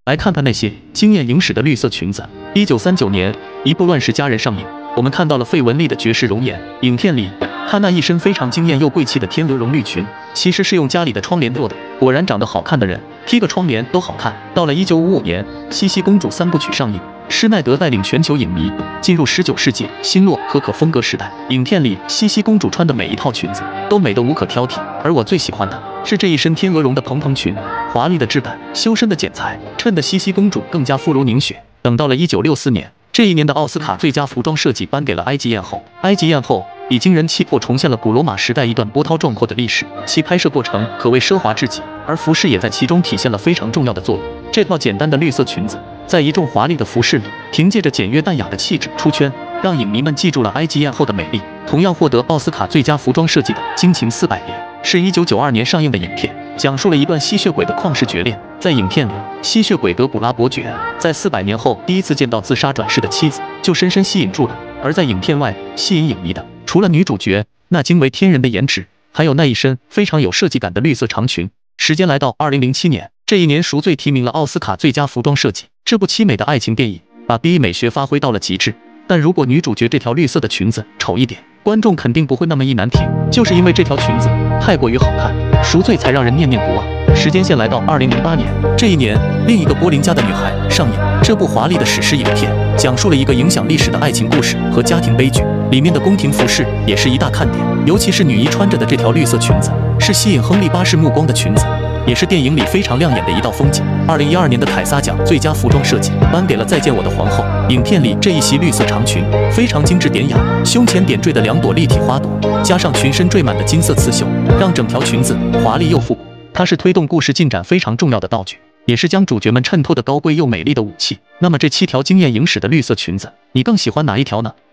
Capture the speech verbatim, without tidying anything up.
来看看那些惊艳影史的绿色裙子。一九三九年，一部《乱世佳人》上映，我们看到了费雯丽的绝世容颜。影片里，她那一身非常惊艳又贵气的天鹅绒绿裙，其实是用家里的窗帘做的。果然长得好看的人，披个窗帘都好看。到了一九五五年，《茜茜公主》三部曲上映。 施耐德带领全球影迷进入十九世纪新洛可可风格时代。影片里，茜茜公主穿的每一套裙子都美得无可挑剔，而我最喜欢的是这一身天鹅绒的蓬蓬裙，华丽的质感，修身的剪裁，衬得茜茜公主更加肤如凝雪。等到了一九六四年，这一年的奥斯卡最佳服装设计颁给了埃及艳后。埃及艳后以惊人气魄重现了古罗马时代一段波涛壮阔的历史，其拍摄过程可谓奢华至极，而服饰也在其中体现了非常重要的作用。这套简单的绿色裙子。 在一众华丽的服饰里，凭借着简约淡雅的气质出圈，让影迷们记住了埃及艳后的美丽。同样获得奥斯卡最佳服装设计的《惊情四百年》是一九九二年上映的影片，讲述了一段吸血鬼的旷世绝恋。在影片里，吸血鬼德古拉伯爵在四百年后第一次见到自杀转世的妻子，就深深吸引住了。而在影片外，吸引影迷的除了女主角那惊为天人的颜值，还有那一身非常有设计感的绿色长裙。时间来到二零零七年。 这一年，赎罪提名了奥斯卡最佳服装设计。这部凄美的爱情电影把 B E 美学发挥到了极致。但如果女主角这条绿色的裙子丑一点，观众肯定不会那么意难平。就是因为这条裙子太过于好看，赎罪才让人念念不忘。时间线来到二零零八年，这一年，另一个波林家的女孩上映。这部华丽的史诗影片讲述了一个影响历史的爱情故事和家庭悲剧，里面的宫廷服饰也是一大看点，尤其是女一穿着的这条绿色裙子，是吸引亨利八世目光的裙子。 也是电影里非常亮眼的一道风景。二零一二年的凯撒奖最佳服装设计颁给了《再见我的皇后》。影片里这一袭绿色长裙非常精致典雅，胸前点缀的两朵立体花朵，加上裙身缀满的金色刺绣，让整条裙子华丽又复古。它是推动故事进展非常重要的道具，也是将主角们衬托的高贵又美丽的武器。那么这七条惊艳影史的绿色裙子，你更喜欢哪一条呢？